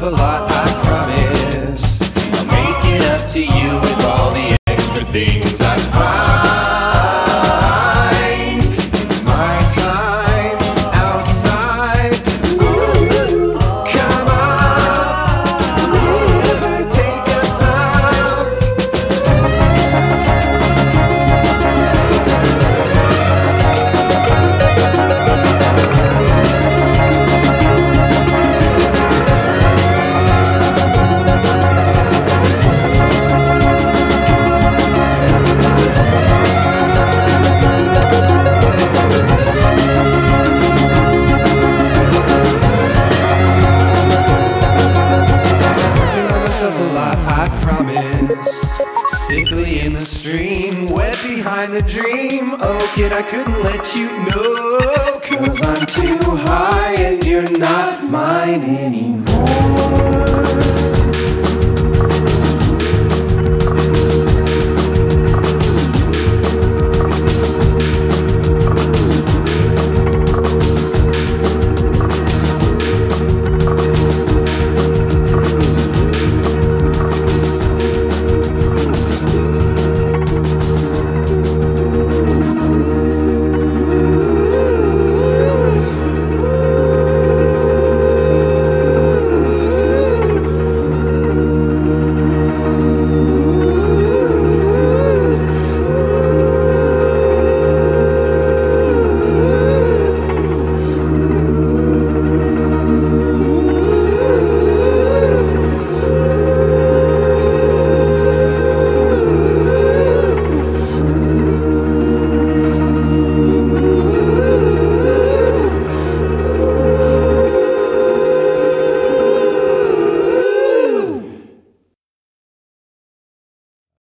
myself a lot, I promise. I'll make it up to you with all the extra things I find. My time outside. Ooh, come on, river, take us out. A lot, I promise. Sickly in the stream, wet behind the dream. Oh kid, I couldn't let you know, 'cause I'm too high and you're not mine anymore.